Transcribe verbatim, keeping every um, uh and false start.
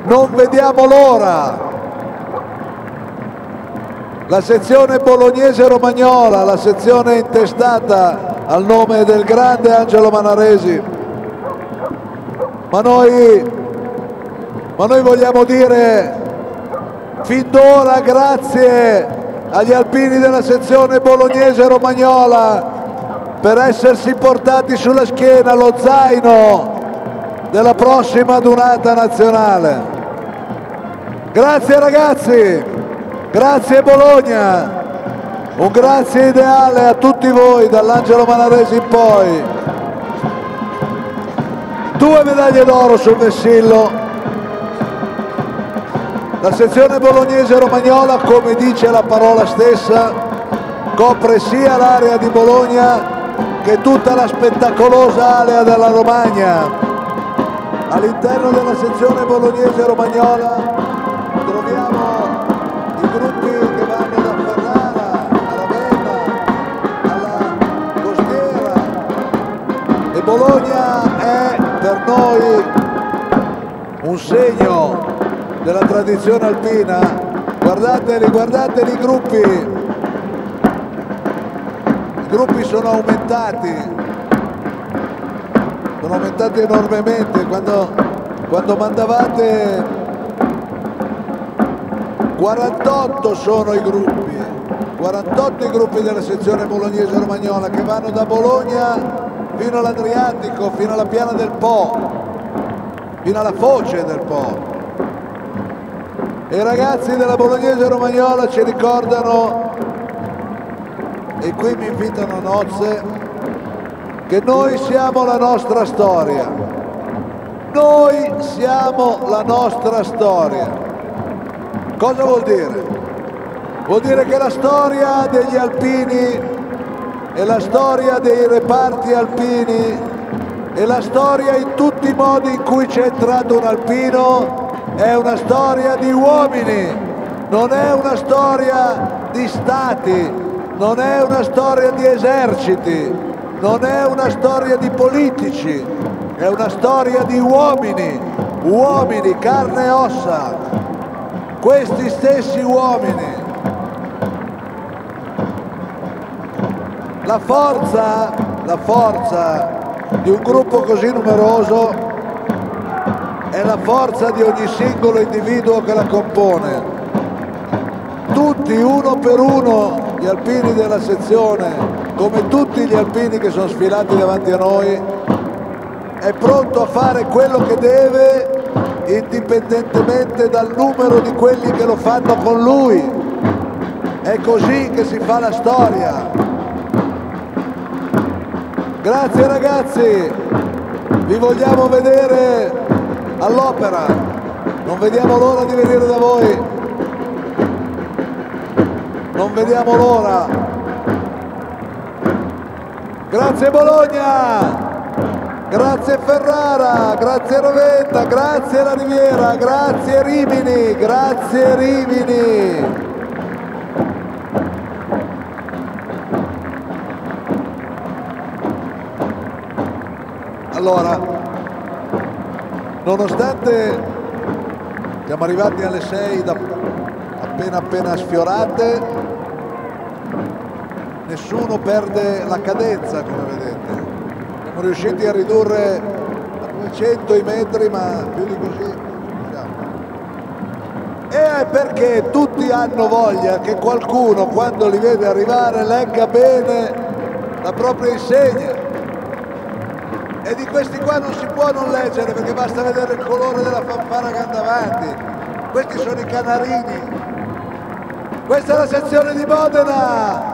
non vediamo l'ora. La sezione bolognese-romagnola, la sezione intestata al nome del grande Angelo Manaresi. Ma noi, ma noi vogliamo dire fin d'ora grazie agli alpini della sezione bolognese-romagnola per essersi portati sulla schiena lo zaino della prossima adunata nazionale. Grazie ragazzi, grazie Bologna, un grazie ideale a tutti voi dall'Angelo Manaresi in poi. Due medaglie d'oro sul vessillo. La sezione bolognese-romagnola, come dice la parola stessa, copre sia l'area di Bologna che tutta la spettacolosa area della Romagna. All'interno della sezione bolognese-romagnola troviamo i gruppi che vanno da Ferrara a Ravenna alla Costiera, e Bologna è per noi un segno della tradizione alpina. Guardateli, guardateli i gruppi. I gruppi sono aumentati, sono aumentati enormemente. Quando, quando mandavate quarantotto sono i gruppi, quarantotto i gruppi della sezione bolognese-romagnola che vanno da Bologna fino all'Adriatico, fino alla piana del Po, fino alla foce del Po. E i ragazzi della bolognese-romagnola ci ricordano, e qui mi invitano a nozze, che noi siamo la nostra storia. Noi siamo la nostra storia. Cosa vuol dire? Vuol dire che la storia degli alpini e la storia dei reparti alpini e la storia in tutti i modi in cui c'è entrato un alpino è una storia di uomini, non è una storia di stati, non è una storia di eserciti, non è una storia di politici, è una storia di uomini, uomini, carne e ossa. Questi stessi uomini. La forza, la forza di un gruppo così numeroso è la forza di ogni singolo individuo che la compone. Tutti, uno per uno, gli alpini della sezione, come tutti gli alpini che sono sfilati davanti a noi, è pronto a fare quello che deve, indipendentemente dal numero di quelli che lo fanno con lui. È così che si fa la storia. Grazie ragazzi, vi vogliamo vedere all'opera, non vediamo l'ora di venire da voi, non vediamo l'ora. Grazie Bologna, grazie Ferrara, grazie Ravenna, grazie La Riviera, grazie Rimini, grazie Rimini. Allora, nonostante siamo arrivati alle sei da appena appena sfiorate, nessuno perde la cadenza, come vedete. Siamo riusciti a ridurre a duecento i metri, ma più di così non siamo. E è perché tutti hanno voglia che qualcuno, quando li vede arrivare, legga bene la propria insegna. E di questi qua non si può non leggere, perché basta vedere il colore della fanfara che anda avanti. Questi sono i canarini. Questa è la sezione di Modena.